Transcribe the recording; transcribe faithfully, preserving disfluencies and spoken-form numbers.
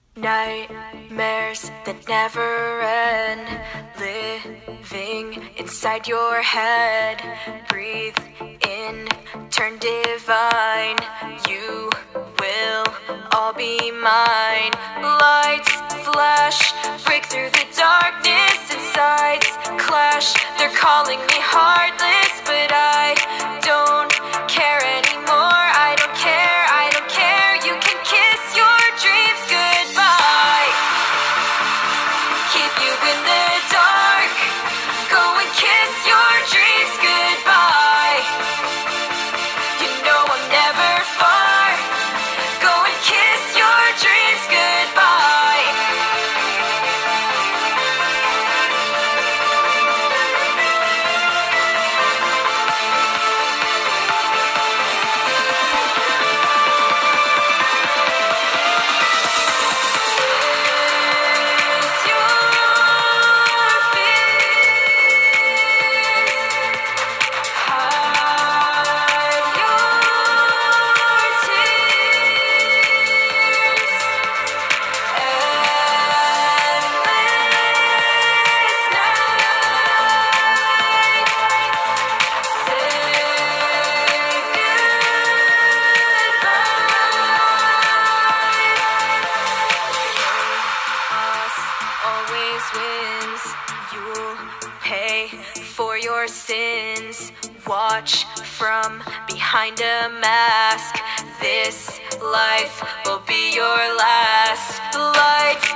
Nightmares that never end, living inside your head. Breathe in, turn divine. You will all be mine. Lights flash, break through the darkness, and sides clash. They're calling me heartless, but I don't care anymore. I don't care, I don't care. You can kiss your dreams goodbye. Keep you in the dark. Go and kiss your dreams goodbye. You know I'm never far. Go and kiss your dreams goodbye. Always wins. You'll pay for your sins. Watch from behind a mask. This life will be your last. Lights